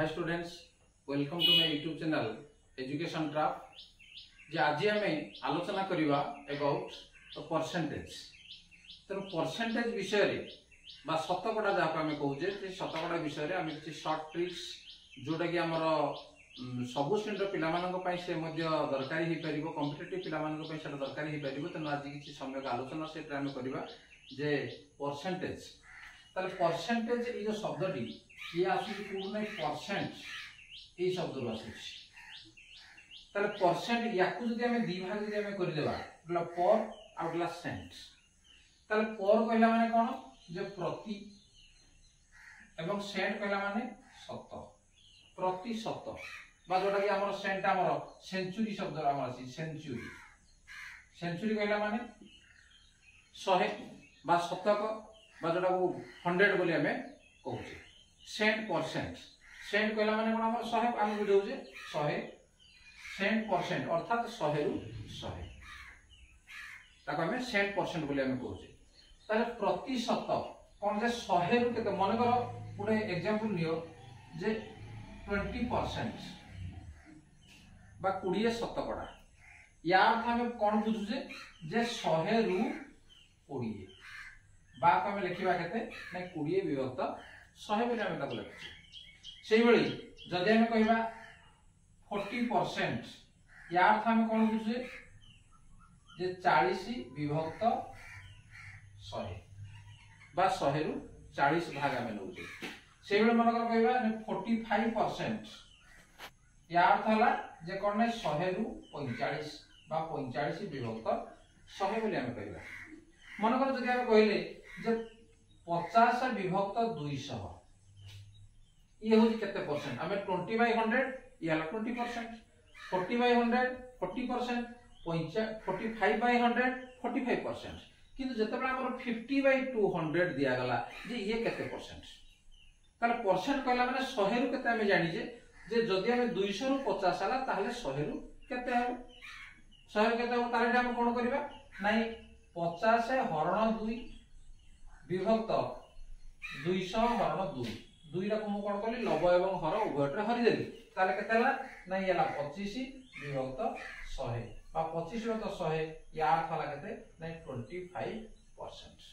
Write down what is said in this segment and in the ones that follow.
Hi students, welcome to my YouTube channel Education Trap. जे आज आम आलोचना करवा अबाउट परसेंटेज। तेणु परसेंटेज विषय रे बा शतकड़ा जहाँ आम कहे शतकड़ा विषय आम किसी सर्ट ट्रिक्स जोटा कि आमर सबु श्रेणी पिला से दरकारी हो पार कॉम्पिटिटिव पिला दरकारी हो पार। तेणु आज किसी समय आलोचना से करवा जे परसेंटेज। परसेंटेज ये जो शब्दटी ये आसूँ परसेंट ये शब्द परसेंट या दी भाग करदेवा पर आउटला सेंट पर कहला माने कौन जे प्रति एवं सेंट कहला माने शत प्रति शत बा जोटा कि हमर सेंट हमर सेंचुरी शब्द हमर अछि सेंचुरी सेंचुरी कहला माने 100 बा शतक बा जोटा को 100 बोली हमें कहूचे। सेंट परसेंट सेंट कहला माने कोन हमर 100 हम बुझौजे 100 सेंट परसेंट अर्थात 100 रु 100 ताको हमें सेंट परसेंट बोली हमें कहूचे। ताले प्रति शत कोन जे 100 रु केते मन करो गुटे एग्जांपल लियो जे 20% बा 20 शतकड़ा या अर्थ हमें कोन बुझुजे जे 100 रु 20 बा को हमें लिखिबा केते नै 20 विभक्त 100 बोली हमें ताको लिखुचे। सेही बळी जदि हमें कहबा 40% या अर्थ हमें कोन बुझुजे जे 40 विभक्त 100 बा 100 रु 40 भाग हमें नउचे। सेही बळी मन कहबा 45% या अर्थ हला जे कोन नै 100 रु 45 बा 45 विभक्त 100 बोली हमें कहबा। मन कर जदि हमें कहले जे 50 विभक्त 200 ये होची केते परसेंट हमें 20/100 ये हला 20%, 40/100 40%, 45/100 45%। किंतु जतबे हमर 50/200 दिया गला जे ये केते परसेंट ताले परसेंट कहला माने 100 रु केते हमें जानि जे जदि हमें 200 रु 50 हला ताले 100 रु केते हो 100 रु केते हो ताले हम कोन करबा नाही 50 हरण 2 विभक्त 200 हरण 2 2 रा को कोन करली लव एवं हर उभयटे हरि देली ताले केते हला नाही हला 25 विभक्त 100 बा 25 विभक्त 100 या अर्थ हला केते नाही 25%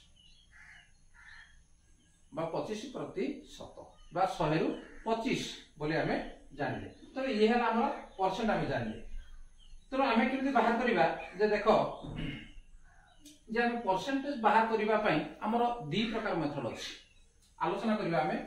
बा 25 प्रति शत बा 100 रु 25 बोले हमें जानले। तो ये हला हमर परसेंट हमें जानले। तो हमें केमि बाहर करबा जे देखो जे हम परसेंटेज बाहर करबा पई हमर दी प्रकार मेथड अछि आलोचना करबा हमें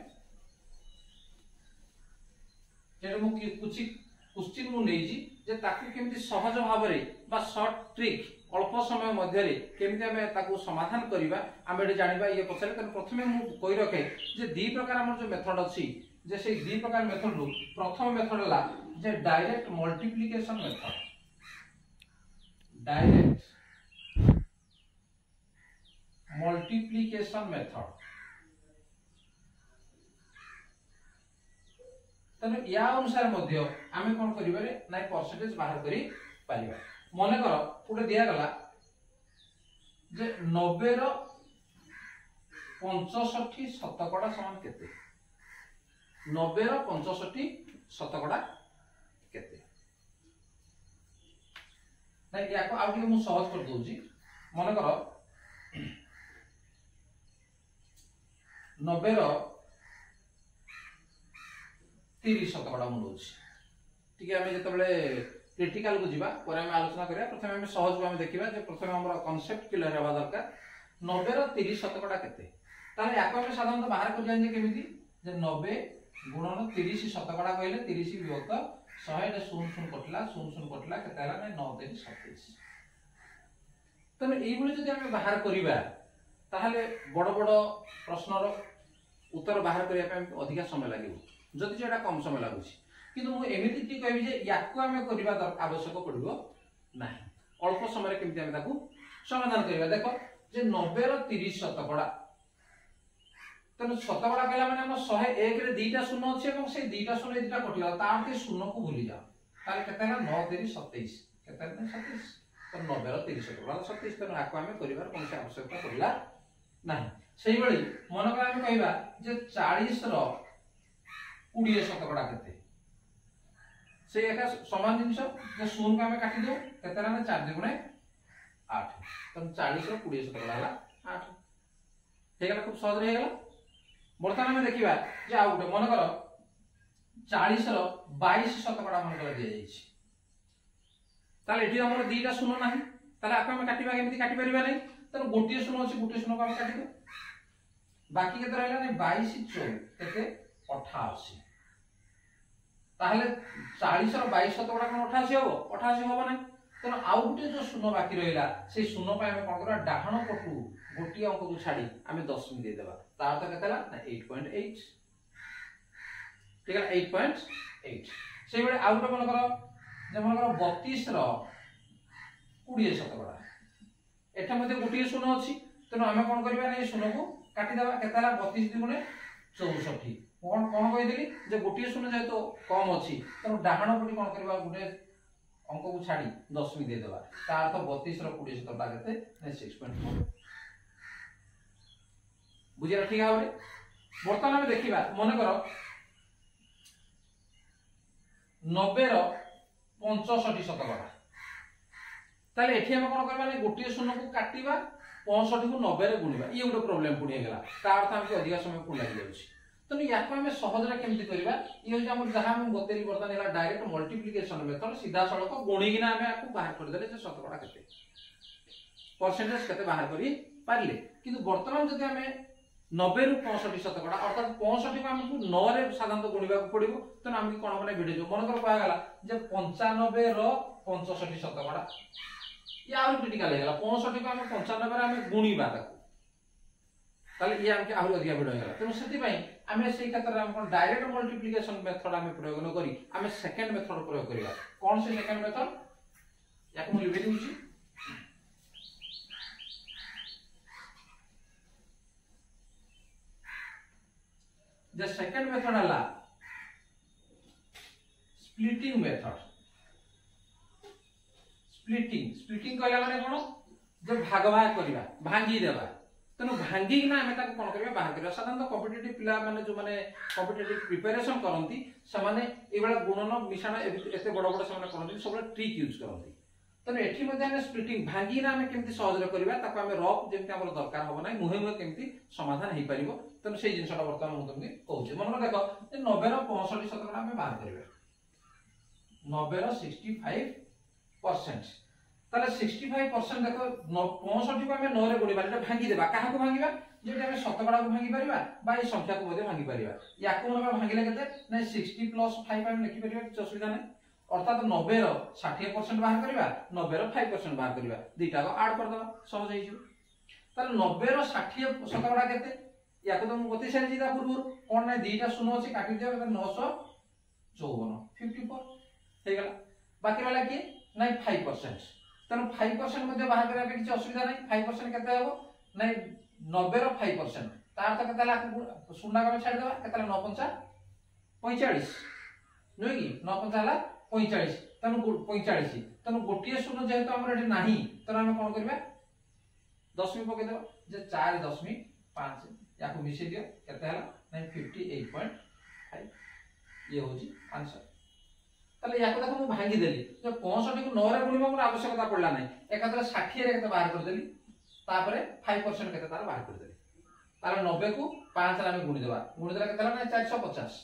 जेटा मु कुछ क्वेश्चन मु नै जी जे ताकू केमि सहज भाव रे बा शॉर्ट ट्रिक अल्प समय मध्य रे केमि हमें ताकू समाधान करबा हमें एटा जानिबा ये पछले त प्रथमे मु कहि रखे जे दी प्रकार हमर जो मेथड अछि जे से दी प्रकार मेथड रु प्रथम मेथड ला जे direct multiplication method direct multiplication method तने या अनुसार मध्य आमे कोन करिबारे नाइ परसेंटेज बाहर करि पारिबा। मने कर पुटे दिया गला जे 90 रो 65 शतकड़ा समान केते 90 रो 65 शतकड़ा केते नाइ या को आउ मु सहज कर दोजी। मने कर 90 रो 30 शतकड़ा मु दोछि ठीक है। हमें जतबेले क्रिटिकल को जीवा पर हम आलोचना करिया प्रथमे हम सहज को हम देखिबा जे प्रथमे हमर कांसेप्ट क्लियर हेबा दरकार। 90 रो 30 शतकड़ा केते ताले याको हम साधारणतः बाहर कर जानि जे केमिति जे 90 गुणन 30 शतकड़ा कहले 30 विभक्त 100 रे 0 कटला 0 कटला केते हला नै 9 3 27। तने एई भली जदि हम बाहर करिबा ताहले बड़ बड़ प्रश्नर उत्तर बाहर करिया पे अधिक समय लागिबो जदि जेटा कम समय लागुछि। किंतु मु एमिति कि कहबी जे याको हमें करबा आवश्यक पड़िबो नाही अल्प समय रे केमति हम ताकू समाधान करबा। देखो जे 90 रो 30 शतकड़ा तने शतकड़ा कहला माने हम 101 रे दुईटा शून्य अछि एवं से दुईटा शून्य दुईटा कटिला तार के शून्य को भूली जाओ ताले केते ना 9 3 27 केते ना 27 तो 90 रो 30 शतकड़ा 27 तने याको हमें करबार कोन से आवश्यकता पड़िला नाही। सेही बळी मन कर हम कहबा जे 40 रो 20 शतकड़ा केते से एका समान जिनिस जे 0 को हम काटी दो केते ना 4 × 8 तो 40 रो 20 शतकड़ा हला 8 हेगला खूब सहज रे हेगला। बर्तमान हम देखिबा जे आ गुटे मन करो 40 रो 22 शतकड़ा मन कर दिया जाइछि ताले एठी हमर दीटा शून्य नाही ताले आपे हम काटिबा केमिति काटि परिबा नै तो गोटिए शून्य अछि गोटिए शून्य को हम काटि दो बाकी केते रहला नै 22 4 केते 88 ताहले 40 रो 22 शतकड़ा कोन 88 होबो 88 होबो नै तो आउ गुटे जो शून्य बाकी रहिला से शून्य पय हम कोन करा डाहण पटु गोटिए अंक को छाडी हम 10 मिन दे देबा तार तो केतेला 8.8 ठीक है 8.8 से बेले आउ गुटे मन करो जे मन करो 32 रो 20 शतकड़ा एठा मध्ये गोटिए शून्य अछि तो हम कोन करबा नै शून्य को काटी देबा केतेला 32 × 64 कोन कोन कहि देली जे गोटिए शून्य जे तो कम अछि तो डाहण पटी कोन करबा गुटे अंक को छाडी 10 मिन दे देबा तार तो 32 रो 20 शतकड़ा केते नै 6.4 बुझिरा ठीक है बर्तमान हम देखिबा मन करो 90 रो 65 शतकड़ा ताले एठी हम कोन करबा नै गोटिए शून्य को काटिबा 65 को 90 रे गुणिबा ये गुटे प्रॉब्लम पुणी हेगला तार अर्थ हम अधिक समय पुणी लागि जाउछि तो याको हम सहज रे केमति करबा ये हो हम जहां हम बतेली बर्तमान हेला डायरेक्ट मल्टीप्लिकेशन मेथड सीधा सड़क गुणी किना हम आपको बाहर कर देले जे शतकड़ा केते परसेंटेज केते बाहर करी पारले किंतु वर्तमान जदि हम 90 ରୁ 65 शतकड़ा अर्थात 65 को हमको 9 रे साधारणतः गुणिबा को पड़िबो तो हमके कोन बने भिडियो मन कर कहा गला जे 95 रो 65 शतकड़ा या और क्रिटिकल हेगला 65 को हम 95 रे हम गुणिबा ताको ताले ये हमके आहुर अधिक भिडियो हेगला तो सेति पई हमें सेही क्षेत्र हम कोन डायरेक्ट मल्टीप्लिकेशन मेथड हम प्रयोग न करी हमें सेकंड मेथड प्रयोग करिया कोन से सेकंड मेथड याको हम लिखि दूची The second method है splitting method splitting कहला माने कोन जो भाग भाग करबा भांगी देबा तनो भांगी ना हमें ताको कोन करबा बाहर करबा साधारणतः कॉम्पिटिटिव पिला माने जो माने कॉम्पिटिटिव प्रिपरेशन करंती समाने एबेला गुणन मिश्रण एते बड़ बड़ समान करंती सब ट्रिक यूज करंती तने एठी मध्ये हम स्प्लिटिंग भांगी ना हमें केमति सहज रे करबा ताको हमें रफ जेमति हमर दरकार होबो नै मुहे मुहे केमति समाधान हेइ परिबो तने सेही जिंसटा वर्तमान हम तुमके कहूचे मन देखो 90 रो 65 शतकड़ा हमें बाहर करबा 90 रो 65% ताले 65% देखो 65 को हमें 9 रे गुणिबा एटा भांगी देबा काहा को भांगीबा जेटा हमें शतकड़ा को भांगी परिबा बा ए संख्या को मध्ये भांगी परिबा याको मन भांगीले केते नै 60 + 5 हम लिखि परिबा कि असुविधा नै अर्थात 90 रो 60% बाहर करबा 90 रो 5% बाहर करबा दुईटा को ऐड कर देबा सहज होई जो ताले 90 रो 60 शतकड़ा केते याको तो गति सारी जीता पूर्व कोन नै दुईटा शून्य अछि काटि दिया 954 54 हे गेला बाकी वाला की नै 5% तने 5% मध्ये बाहर करबा के किछ असुविधा नै 5% केते हेबो नै 90 रो 5% तार तो केते ला शून्य का छाड़ देबा केते 9 45 नै की 9 ला 45 तनु 45 तनु गोटिए शून्य जेहेतु हमर एठी नाही तनु हम कोन करबा 10 मिनट पके देबा जे 4.5 याको मिसे दियो केते हला 58.5 ये होजी आंसर तले याको देखो मु भांगी देली जो 65 को 9 रे गुणिबा मोर आवश्यकता पड़ला नै एकादरे 60 रे केते बाहर कर देली तापरे 5% केते तार बाहर कर देली तार 90 को 5 रे हम गुणी देबा केते हला 450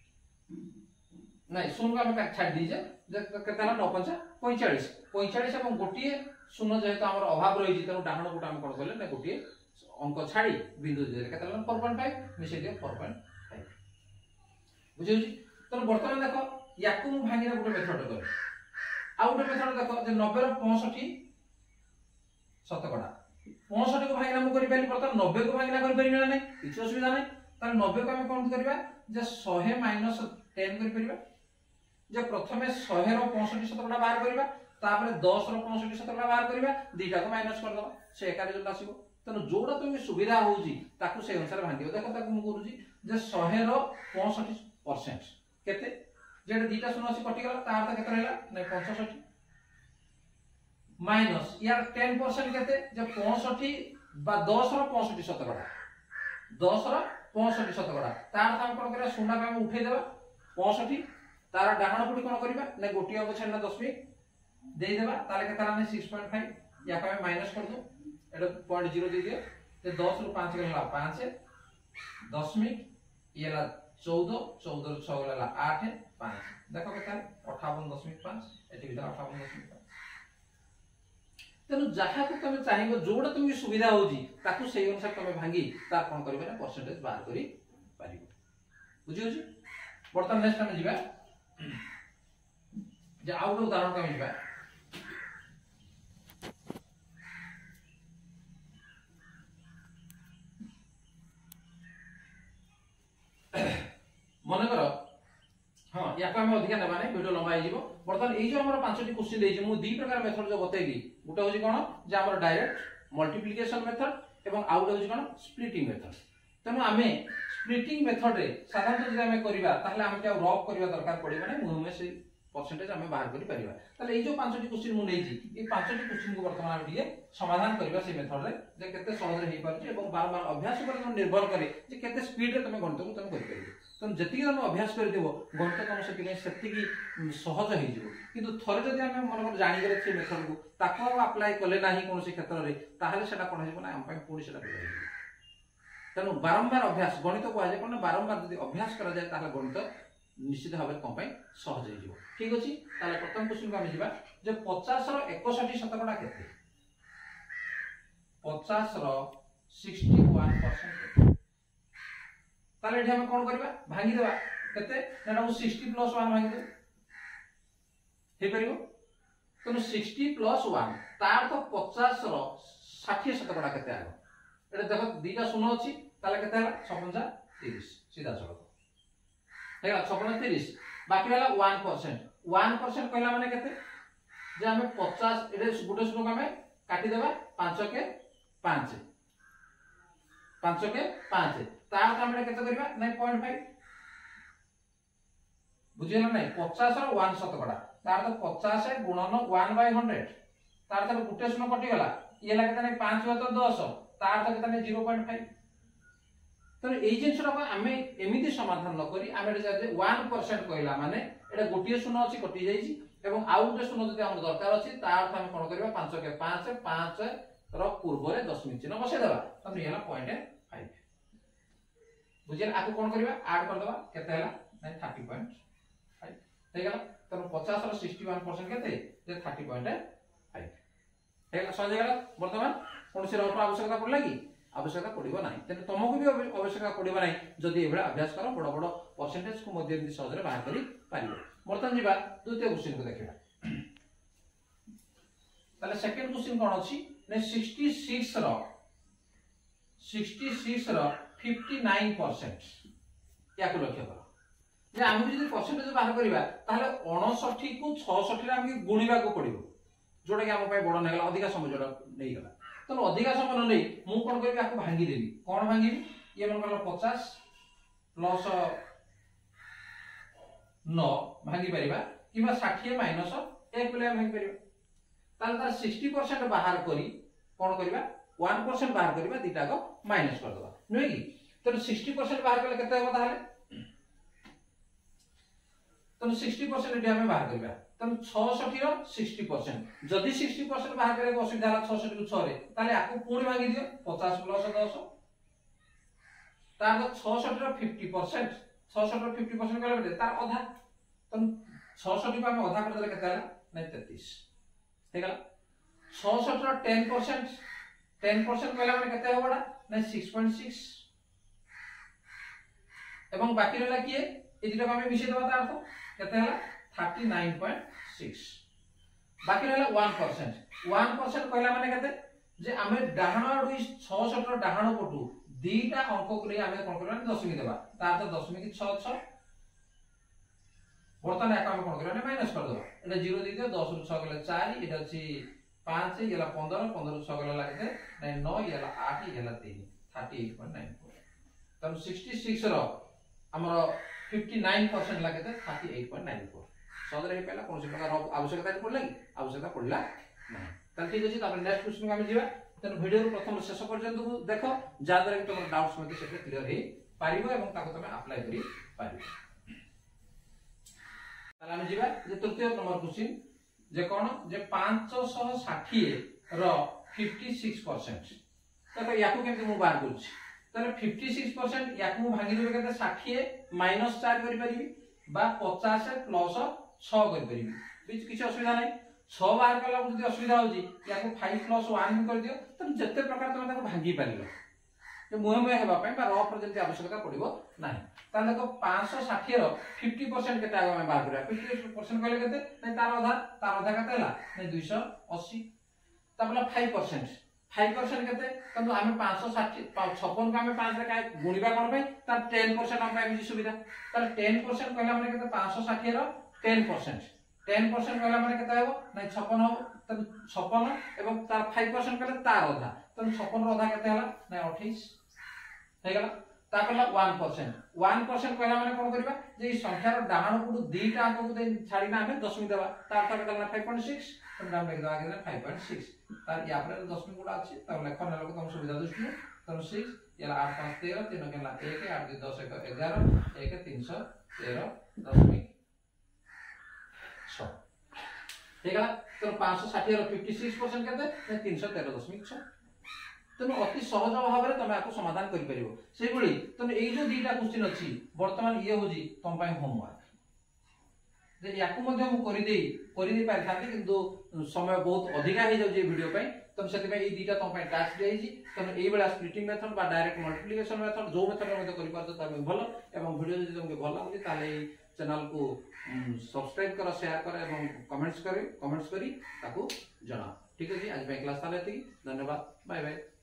नहीं शून्य को हम छाड़ दीजे जे केते हला 9 45 एवं गोटिए शून्य जेहेतु हमर अभाव रही तनो डाहण गोटा हम कोन करले नै गोटिए अंक छाड़ी बिंदु दे केते हला 4.5 मिसे दियो 4.5 बुझियो तो वर्तमान देखो याकू मु भांगीना गुटे मेथड कर आ गुटे मेथड देखो जे 90 रो 65 शतकड़ा 65 को भांगीना मु करि पाली वर्तमान 90 को भांगीना करि परिबा नै किछ असुविधा नै त 90 को हम कोन करबा जे 100 माइनस 10 करि परिबा जे प्रथमे 100 रो 65 शतकड़ा बाहर करबा तापर 10 रो 65 शतकड़ा बाहर करबा दुईटा को माइनस कर दबा से एका रिजल्ट आसीबो तनो जोडा तुमी सुविधा होउजी ताकू से अनुसार भांगियो देखो ताकू मु करूजी जे 100 रो 65% केते जेडे दुईटा शून्य अछि कटि गला तार त केते रहला नै 65 माइनस यार 10% केते जे 65 बा 10 रो 65 शतकड़ा 10 रो 65 शतकड़ा तार हम कोन करे शून्य का हम उठै देबा 65 तार डाहाण पटी कोन करबा ना गोटी अंक छाडना दशमिक दे देबा ताले केता ना 6.5 या का माइनस कर दो एटा 0.0 दे दियो ते 10 रु 5 गला 5 दशमिक ये ला 14 14 रु 6 गला 8 5 देखो केता 58.5 एटी भीतर 58.5 तेनु जहा को तुम चाहिबो जोडा तुम सुविधा होजी ताकू सेही अनुसार तुम भांगी तार कोन करबे ना परसेंटेज बाहर करी पारिबो बुझी होजी बर्तन नेक्स्ट हम जिबा जे आउट उदाहरण का जिबा मन कर हां या को हम अधिक नेबा नै वीडियो लंबा आइजिबो बर्तन एई जो हमर पांचटी क्वेश्चन देइजे मु दी प्रकार मेथड जो बतेली गुटा होजी कोन जे हमर डायरेक्ट मल्टीप्लिकेशन मेथड एवं आउट होजी कोन स्प्लिटिंग मेथड तनु आमे स्प्लिटिंग मेथड रे साधारणतः जदि आमे करिबा ताहले आमे के रॉप करिबा दरकार पड़िबा नै मुहमे से परसेंटेज आमे बाहर करि परिबा ताहले एई जो पांचटी क्वेश्चन मु नेइजी ए पांचटी क्वेश्चन को वर्तमान आमे दिए समाधान करिबा से मेथड रे जे केते सहज रे हेइ पारछि एवं बार बार अभ्यास पर निर्भर करे जे केते स्पीड रे तमे गणित को तमे करि परिबो तुम जति तुम अभ्यास कर देबो गणित तुम सेति सेति की सहज हे जिवो किंतु थरे जदि हम मन कर जानि गरे से मेथड को ताको अप्लाई करले नाही कोनोसी क्षेत्र रे ताहले सेटा कोन हेबो ना हम पय पूरी सेटा करिबो तनु बारंबार अभ्यास गणित को आजे कोन बारंबार जदि अभ्यास करा जाय ताहले गणित निश्चित भाबे कोन पय सहज हे जिवो ठीक अछि ताहले प्रथम क्वेश्चन को हम जिबा जे 50 रो 61 शतकड़ा केते 50 रो 61% ताले एठी हम कोन करबा भांगी देबा केते नेटा 60 + 1 भांगी दे हे परिबो तनु 60 + 1 तार तो 50 रो 60 शतकड़ा केते आगो एटा देखो दीटा शून्य अछि ताले केते हला 56 30 सीधा चलो हेला 56 30 बाकी हला 1% कहला माने केते जे हमें 50 एटे गुटे शून्य को हमें काटी देबा 5 के 5 5 के 5 तार हमरे केते करबा नै 0.5 बुझियला नै 50 रो 1 शतकड़ा तार तो 50 गुणन 1/100 तार तो गुटे शून्य कटि गला ये ला केते नै 5 तो 10 तार तो केते नै 0.5 तो एई जिंसरा को हमें एमिति समाधान न करी हमें जे 1% कहला माने एटा गोटिए शून्य अछि कटि जाईछि एवं आउ गुटे शून्य जदि हम दरकार अछि तार हम कोन करबा 5 के 5 5 रो पूर्व रे दशमिक चिन्ह बसे देबा तब येला 0.5 बुझियन आको कोन करबा ऐड कर देबा केते हला नै 30.5 हे गेला तब 50 रो 61% केते जे 30.5 हे गेला सज गेला वर्तमान कोन से रॉप आवश्यकता पड़ला कि आवश्यकता पड़िबो नाही तेन तुमको भी आवश्यकता पड़िबो नाही जदि एबडा अभ्यास करो बड़ बड़ परसेंटेज को मध्य दि सहज रे बाहर करी पारिबो वर्तमान जिबा द्वितीय क्वेश्चन को देखिबा ताले सेकंड क्वेश्चन कोन अछि ने 66 रो 59% या को लक्ष्य करो जे हम जदि परसेंटेज बाहर करिबा ताले 59 को 66 रे हम गुणीबा को पड़िबो जोडा कि हम पय बड़ नेगला अधिक समय जोडा नै गला तो अधिक समय न नै मु कोन करबी आको भांगी देबी कोन भांगी ये मन कहला 50 प्लस 9 भांगी परिबा किबा 60 माइनस 1 बेले भांगी परिबा ताल तार 60% बाहर करी कोन करबा 1% बाहर करबा दिटा को माइनस कर दबा नै कि तो 60% बाहर करले केते होबा ताले तो 60% एटी हमें बाहर करबा तब 66 रो 60% जदि 60% बाहर करे असुविधा हला 66 को 6 रे ताले आको पूर्ण भांगी दियो 50 + 10 तार 66 रो 50% 66 रो 50% कहले बेटे तार आधा तब 66 को हम आधा कर देले केते हला नै 33 हे गेला 66 रो 10% कहला माने केते होबडा नै 6.6 एवं बाकी रहला किए ए दिटा हम मिसे देबा तार अर्थ केते हला 39.6 बाकी रहला 1% कहला माने केते जे हमें डाहाण आडू 66 रो डाहाण पटू दीटा अंक को ले हमें कोन करबा दशमिक देबा तार तो दशमिक 66 वर्तमान एका हम कोन करबा माइनस कर देबा एटा 0 दे दियो 10 रु 6 गले 4 एटा अछि 5 येला 15 15 रु 6 गले लागते नै 9 येला 8 येला 3 38.94 तब 66 रो हमरो 59% लागते 38.94 सदर हे पहला कोन से प्रकार आवश्यकता पड़ला कि आवश्यकता पड़ला नै त ठीक अछि त नेक्स्ट क्वेश्चन हम जिबा तन वीडियो रो प्रथम शेष पर्यंत देखो जा द्वारा कि तुम डाउट्स मध्ये सेटे क्लियर हे पारिबो एवं ताको तुम अप्लाई करि पारिबो ताले हम जीवा जे तृतीय नंबर क्वेश्चन जे कोन जे 560 रो 56%। तो याकू केमते मु बाहर करछि ताले 56% याकू मु भांगी देबे केते 60 माइनस 4 करि परिबी बा 50 प्लस 6 करि परिबी बीच किछ असुविधा नै 6 बाहर कला जदी असुविधा होजी याकू 5 प्लस 1 कर दियो त जत्ते प्रकार तमे ताको भांगी परिलो जे मुहे मुहे हेबा पय बा रफ रो जदी आवश्यकता पड़िबो नाही ताले देखो 560 रो 50% केते आगे हम बाहर करा 50% कहले केते नै तार आधा केते हला नै 280 ताबला 5% 5% केते कंतु हम 560 56 को हम 5 रे काय गुणिबा कोन पे तार 10% हम पाइ सुविधा तार 10% कहला माने केते 560 रो 10% 10% कहला माने केते हेबो नै 56 हो त 56 एवं तार 5% कहले तार आधा त 56 रो आधा केते हला नै 28 हे गेला ताकला 1% कहला माने कोन करबा जे ई संख्यार डाहाण पुडु दुईटा अंक को दे छाडी ना हम दशमिक देबा तार ता केते 5.6 त नाम लिख दो आगे 5.6 तार या पर दशमिक गुडा अछि त लेखन लोक तुम सुविधा दृष्टि तम 6 याला 8 5 13 3 केला 1 8 2 10 11 1 313 दशमिक 6 ठीक है तो 560 रो 56% केते 313.6 तमे अति सहज भाव रे तमे आको समाधान करि परिबो सेहि बळी तमे एई जो दीटा क्वेश्चन अछि वर्तमान ये होजी तम पय होमवर्क जे याकू मध्ये हम करि दे पारि थाते किंतु समय बहुत अधिका हे जाउ जे वीडियो पय तम सेति पय एई दीटा तम पय टास्क देई छी तमे एई बेला स्प्लिटिंग मेथड बा डायरेक्ट मल्टीप्लिकेशन मेथड जो मेथड मध्ये करि पारतो तमे भलो एवं वीडियो जे तुमके भलो लागि ताले चैनल को सब्सक्राइब करो शेयर करो एवं कमेंट्स करी ताको जना ठीक है जी आज पे क्लास ताले थी धन्यवाद बाय बाय।